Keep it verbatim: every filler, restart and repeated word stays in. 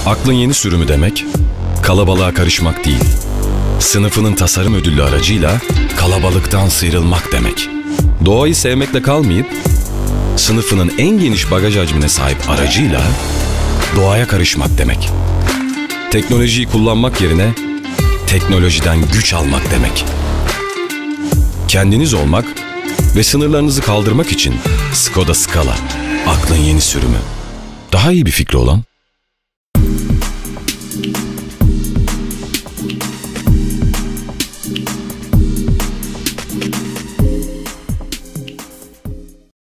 Aklın yeni sürümü demek, kalabalığa karışmak değil, sınıfının tasarım ödüllü aracıyla kalabalıktan sıyrılmak demek. Doğayı sevmekle kalmayıp, sınıfının en geniş bagaj hacmine sahip aracıyla doğaya karışmak demek. Teknolojiyi kullanmak yerine teknolojiden güç almak demek. Kendiniz olmak ve sınırlarınızı kaldırmak için Skoda Scala, aklın yeni sürümü. Daha iyi bir fikri olan